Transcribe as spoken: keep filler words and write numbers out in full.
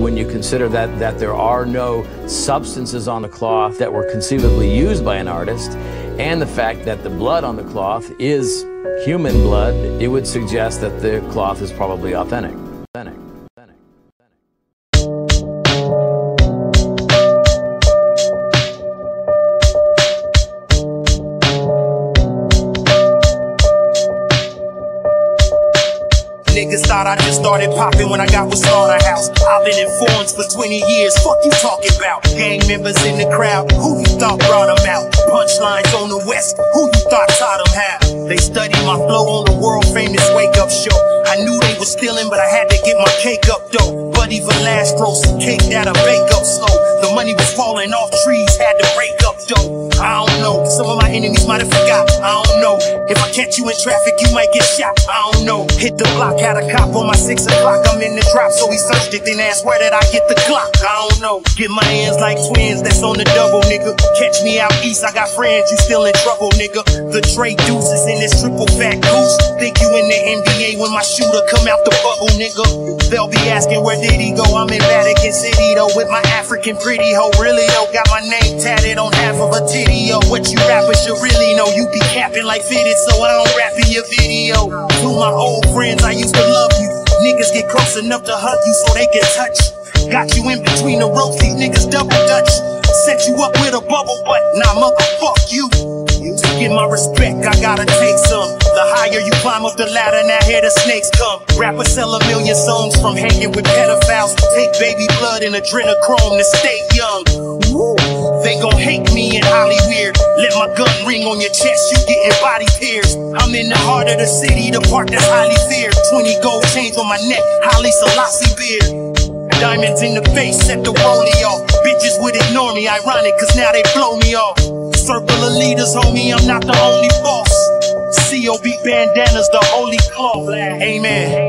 when you consider that, that there are no substances on the cloth that were conceivably used by an artist, and the fact that the blood on the cloth is human blood, it would suggest that the cloth is probably authentic. Authentic. Authentic. Niggas thought I just started popping when I got with Slaughterhouse. I've been in forums for twenty years, fuck you talking about? Gang members in the crowd, who you thought brought them out? Punchlines on the west, who you thought taught them how? They studied my flow on the world famous wake up show. I knew they was stealing, but I had to get my cake up though. Buddy Velasco, some cake that'll bake up slow. The money was falling off trees, had to break up though. I don't know, some of my enemies might have forgot. I don't know, if I catch you in traffic, you might get shot. I don't know, hit the block, had a cop on my six o'clock. I'm in the drop, so he searched it, then asked where did I get the Glock. I don't know, get my hands like twins, that's on the double, nigga. Catch me out east, I got friends, you still in trouble, nigga. The Dre deuces in this triple fat goose. Think you in the N B A when my shooter come out the bubble, nigga. They'll be asking where did he go, I'm in Vatican City though, with my African pretty hoe. Really though, got my name tatted on half of a titty, yo. What you rappers should really know, you be capping like fitted, so I don't rap in your video. To my old friends, I used to love you. Niggas get close enough to hug you so they can touch. Got you in between the ropes, these niggas double dutch. Set you up with a bubble butt, nah motherfuck you. To get my respect, I gotta take some. The higher you climb up the ladder, now here the snakes come. Rappers sell a million songs from hanging with pedophiles. Take baby blood and adrenochrome to stay young. They gon' hate me in Hollywood. Let my gun ring on your chest, you getting body tears. I'm in the heart of the city, the part that's highly feared. Twenty gold chains on my neck, Haile Selassie beard. Diamonds in the face, set the rollie off. Bitches would ignore me, ironic, cause now they blow me off. Circle of leaders, homie, I'm not the only boss. C O B bandanas, the holy cloth. Amen.